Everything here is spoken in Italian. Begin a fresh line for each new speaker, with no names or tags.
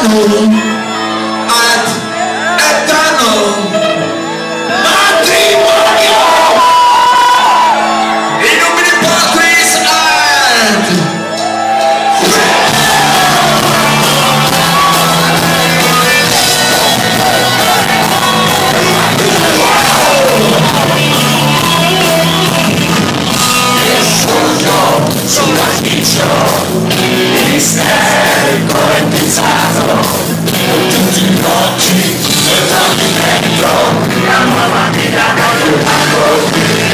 Milano ad eterno matrimonio in nomine Patris and sulla spiccio isterico e pensato tutti gli occhi e torni dentro la nuova vita che ho